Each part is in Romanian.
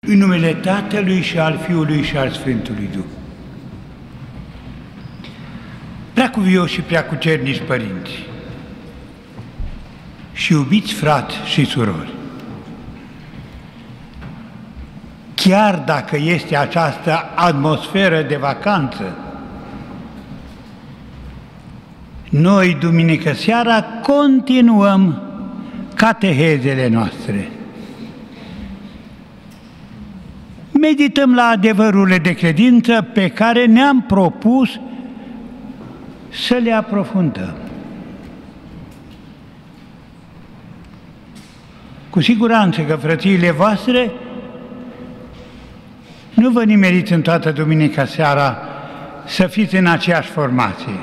În numele Tatălui și al Fiului și al Sfântului Duh. Preacuvioși și preacucernici părinți și iubiți frați și surori, chiar dacă este această atmosferă de vacanță, noi, duminică seara, continuăm catehezele noastre. Medităm la adevărurile de credință pe care ne-am propus să le aprofundăm. Cu siguranță că frățiile voastre nu vă nimeriți în toată duminica seara să fiți în aceeași formație.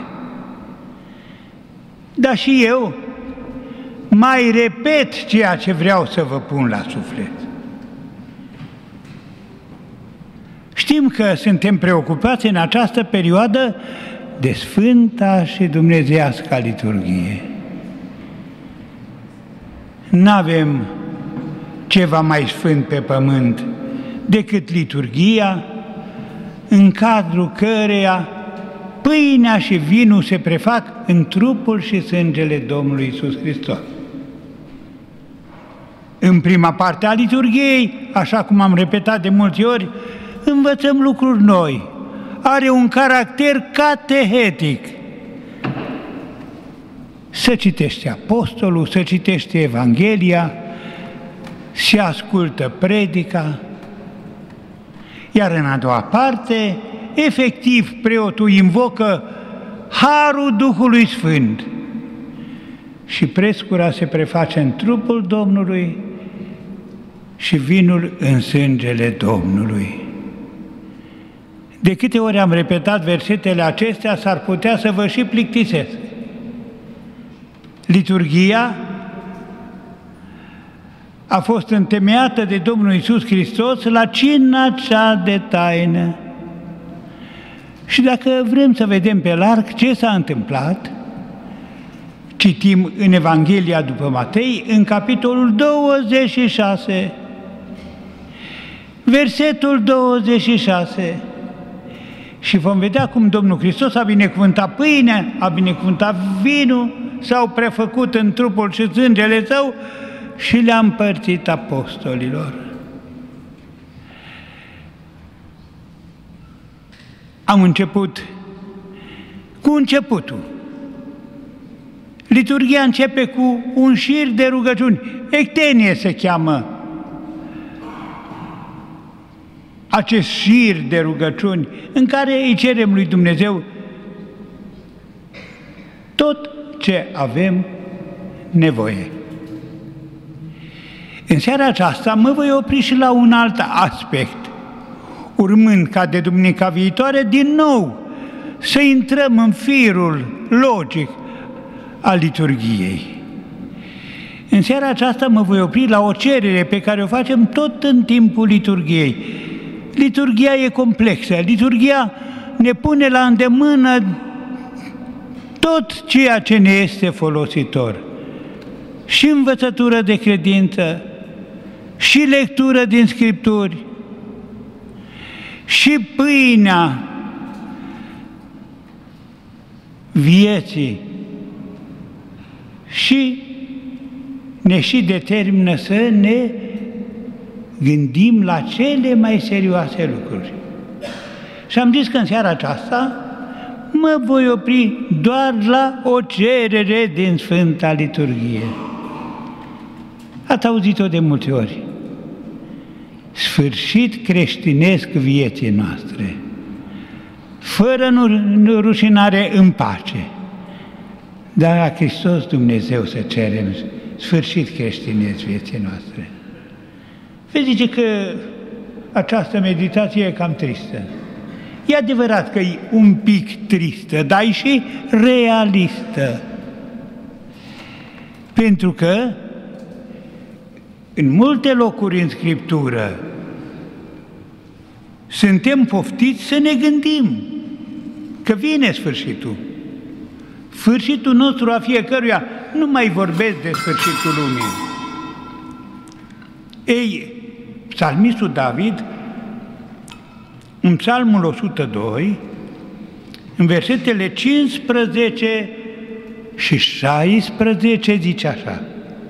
Dar și eu mai repet ceea ce vreau să vă pun la suflet. Știm că suntem preocupați în această perioadă de Sfânta și Dumnezeiasca Liturghie. N-avem ceva mai sfânt pe pământ decât liturghia, în cadrul căreia pâinea și vinul se prefac în trupul și sângele Domnului Iisus Hristos. În prima parte a liturghiei, așa cum am repetat de multe ori, învățăm lucruri noi. Are un caracter catehetic. Să citește Apostolul, să citește Evanghelia, se ascultă predica, iar în a doua parte, efectiv, preotul invocă Harul Duhului Sfânt și prescura se preface în trupul Domnului și vinul în sângele Domnului. De câte ori am repetat versetele acestea, s-ar putea să vă și plictisesc. Liturghia a fost întemeiată de Domnul Iisus Hristos la cina cea de taină. Și dacă vrem să vedem pe larg ce s-a întâmplat, citim în Evanghelia după Matei, în capitolul 26, versetul 26, și vom vedea cum Domnul Hristos a binecuvântat pâinea, a binecuvântat vinul, s-au prefăcut în trupul și sângele Său și le-a împărțit apostolilor. Am început cu începutul. Liturghia începe cu un șir de rugăciuni. Ectenie se cheamă acest șir de rugăciuni în care îi cerem lui Dumnezeu tot ce avem nevoie. În seara aceasta mă voi opri și la un alt aspect, urmând ca de duminica viitoare din nou să intrăm în firul logic al liturghiei. În seara aceasta mă voi opri la o cerere pe care o facem tot în timpul liturghiei. Liturghia e complexă, liturghia ne pune la îndemână tot ceea ce ne este folositor. Și învățătură de credință, și lectură din Scripturi, și pâinea vieții, și ne și determină să ne gândim la cele mai serioase lucruri. Și am zis că în seara aceasta mă voi opri doar la o cerere din Sfânta Liturghie. Ați auzit-o de multe ori. Sfârșit creștinesc vieții noastre, fără rușinare, în pace. Dar la Hristos Dumnezeu să cerem sfârșit creștinesc vieții noastre. Vezi, zice că această meditație e cam tristă. E adevărat că e un pic tristă, dar e și realistă. Pentru că în multe locuri în Scriptură suntem poftiți să ne gândim că vine sfârșitul. Sfârșitul nostru a fiecăruia, nu mai vorbesc de sfârșitul lumii. Ei, Psalmistul David, în Psalmul 102, în versetele 15 și 16 zice așa: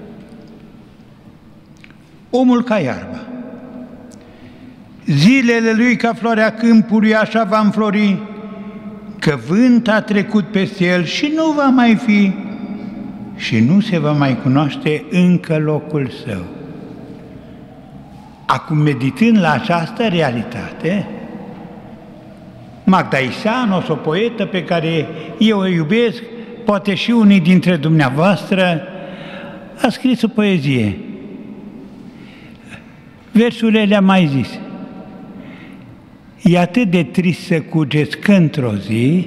omul ca iarba, zilele lui ca floarea câmpului, așa va înflori, că vânt a trecut peste el și nu va mai fi și nu se va mai cunoaște încă locul său. Acum, meditând la această realitate, Magda Isanos, o poetă pe care eu o iubesc, poate și unii dintre dumneavoastră, a scris o poezie. Versurile le-am mai zis. E atât de trist să cugeți că într-o zi,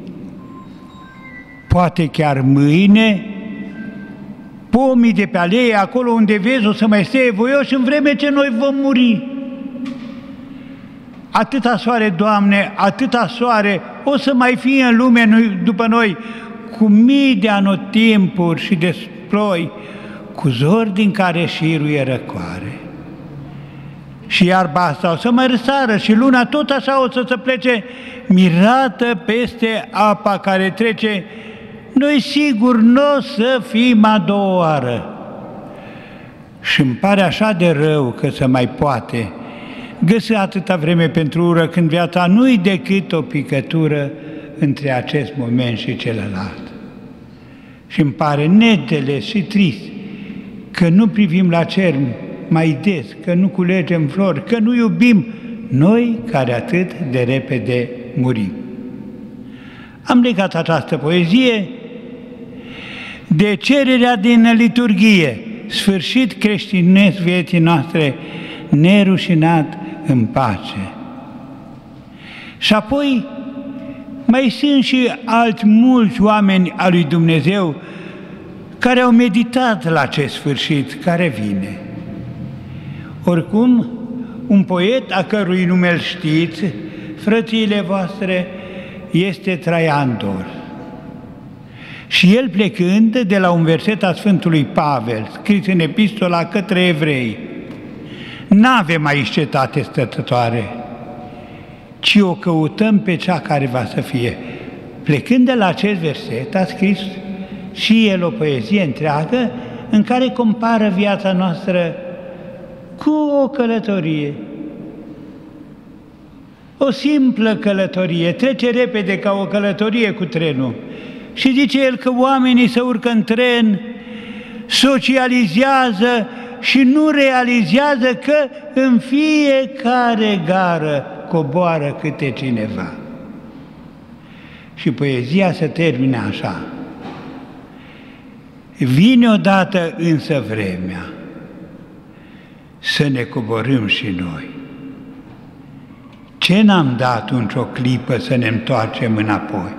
poate chiar mâine, pomii de pe alee, acolo unde vezi, o să mai stea voioși în vreme ce noi vom muri. Atâta soare, Doamne, atâta soare o să mai fie în lume după noi, cu mii de anotimpuri și de ploi, cu zori din care șiruie răcoare. Și iarba asta o să mai răsară și luna tot așa o să se plece mirată peste apa care trece. Noi sigur nu o să fim a doua oară. Și îmi pare așa de rău că se mai poate găsi atâta vreme pentru ură, când viața nu-i decât o picătură între acest moment și celălalt. Și îmi pare neînțeles și trist că nu privim la cer mai des, că nu culegem flori, că nu iubim noi care atât de repede murim. Am legat această poezie de cererea din liturghie, sfârșit creștinesc vieții noastre, nerușinat în pace. Și apoi mai sunt și alți mulți oameni al lui Dumnezeu care au meditat la acest sfârșit care vine. Oricum, un poet a cărui nume îl știți, frățiile voastre, este Traian Dor. Și el, plecând de la un verset a Sfântului Pavel, scris în epistola către evrei, n-avem aici cetate stătătoare, ci o căutăm pe cea care va să fie. Plecând de la acest verset, a scris și el o poezie întreagă în care compară viața noastră cu o călătorie. O simplă călătorie, trece repede ca o călătorie cu trenul. Și zice el că oamenii se urcă în tren, socializează și nu realizează că în fiecare gară coboară câte cineva. Și poezia se termine așa: vine odată însă vremea să ne coborâm și noi. Ce n-am dat atunci o clipă să ne întoarcem înapoi?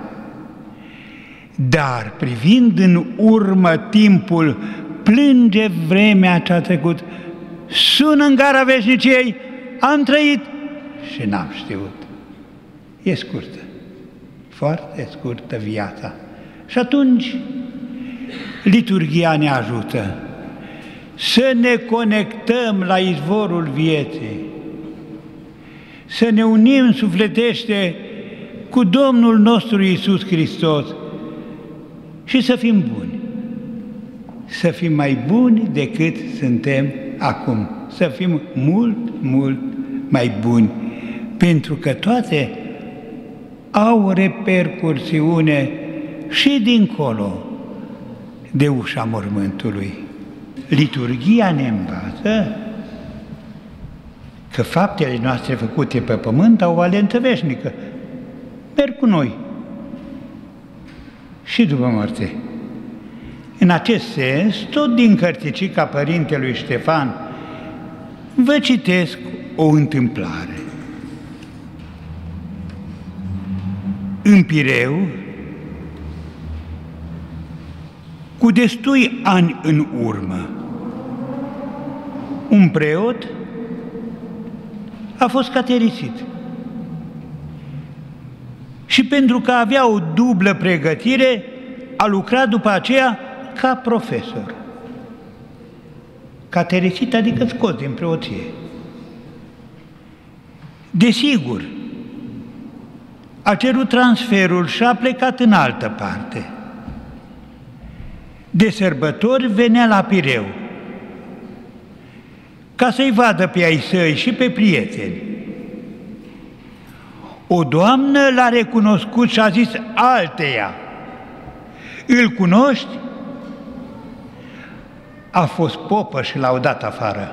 Dar privind în urmă timpul, plânge vremea ce-a trecut, sună în gara veșniciei, am trăit și n-am știut. E scurtă, foarte scurtă viața. Și atunci liturghia ne ajută să ne conectăm la izvorul vieții, să ne unim sufletește cu Domnul nostru Iisus Hristos și să fim buni, să fim mai buni decât suntem acum, să fim mult, mult mai buni, pentru că toate au repercursiune și dincolo de ușa mormântului. Liturghia ne învață că faptele noastre făcute pe pământ au o valență veșnică. Merg cu noi și după moarte. În acest sens, tot din cărticica Părintelui Ștefan, vă citesc o întâmplare. În Pireu, cu destui ani în urmă, un preot a fost caterisit. Și pentru că avea o dublă pregătire, a lucrat după aceea ca profesor. Caterisit, adică scos din preoție. Desigur, a cerut transferul și a plecat în altă parte. De sărbători venea la Pireu, ca să-i vadă pe ai săi și pe prieteni. O doamnă l-a recunoscut și a zis alteia: îl cunoști? A fost popă și l-au dat afară.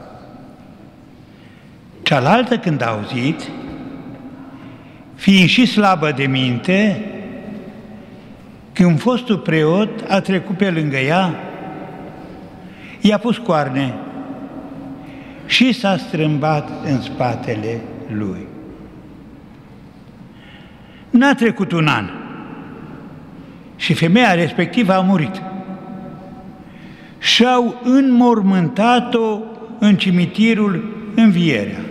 Cealaltă, când a auzit, fiind și slabă de minte, când fostul preot a trecut pe lângă ea, i-a pus coarne și s-a strâmbat în spatele lui. N-a trecut un an și femeia respectivă a murit. Și-au înmormântat-o în cimitirul Învierea.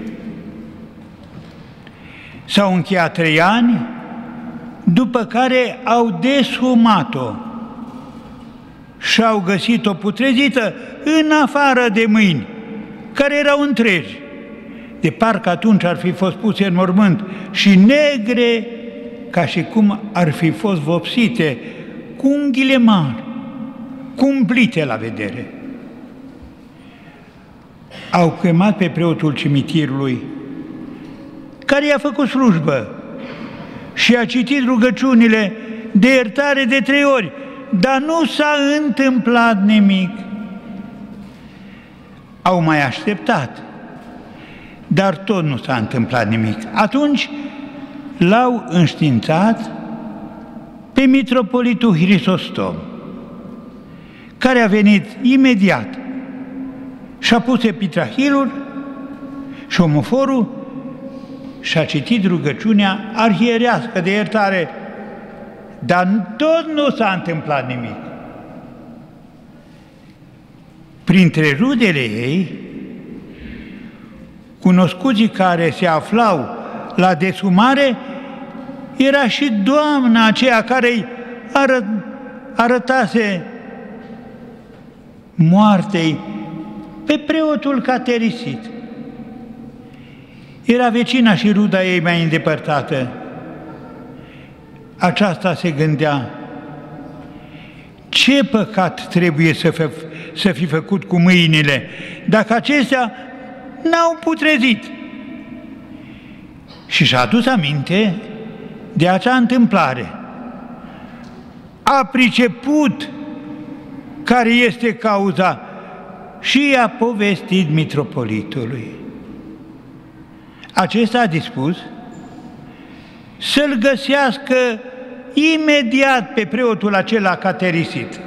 S-au încheiat 3 ani, după care au deshumat-o și au găsit-o putrezită în afară de mâini, care erau întregi, de parcă atunci ar fi fost puse în mormânt, și negre, ca și cum ar fi fost vopsite, cu unghiile mari, cumplite la vedere. Au chemat pe preotul cimitirului, care i-a făcut slujbă și a citit rugăciunile de iertare de 3 ori, dar nu s-a întâmplat nimic. Au mai așteptat, dar tot nu s-a întâmplat nimic. Atunci l-au înștiințat pe mitropolitul Hristostom, care a venit imediat și-a pus epitrahilul și omoforul și a citit rugăciunea arhierească de iertare, dar tot nu s-a întâmplat nimic. Printre rudele ei, cunoscuții care se aflau la deshumare, era și doamna aceea care îi arătase moartei pe preotul caterisit. Era vecina și ruda ei mai îndepărtată. Aceasta se gândea: ce păcat trebuie să fi făcut cu mâinile, dacă acestea n-au putrezit? Și și-a adus aminte de acea întâmplare. A priceput care este cauza și i-a povestit mitropolitului. Acesta a dispus să-l găsească imediat pe preotul acela caterisit,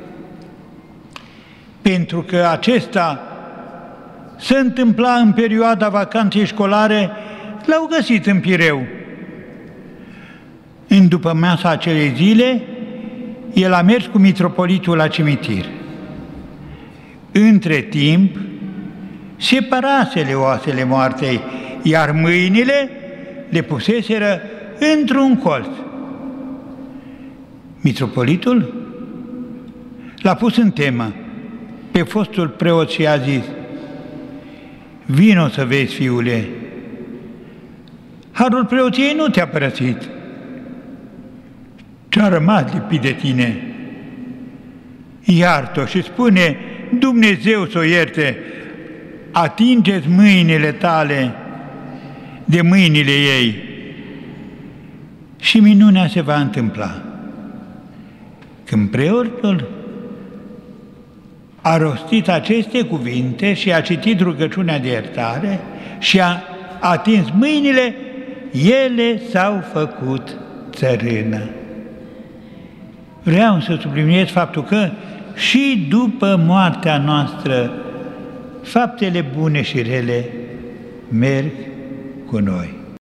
pentru că acesta se întâmpla în perioada vacanței școlare. L-au găsit în Pireu. În dupămasa acelei zile, el a mers cu mitropolitul la cimitir. Între timp, separasele oasele moartei, iar mâinile le puseseră într-un colț. Mitropolitul l-a pus în temă pe fostul preot și a zis: vino să vezi, fiule, harul preoției nu te-a părăsit, ce-a rămas lipit de tine. Iartă-o și spune: Dumnezeu să o ierte, atingeți mâinile tale de mâinile ei și minunea se va întâmpla. Când preotul a rostit aceste cuvinte și a citit rugăciunea de iertare și a atins mâinile, ele s-au făcut țărână. Vreau să subliniez faptul că și după moartea noastră, faptele bune și rele merg cu noi.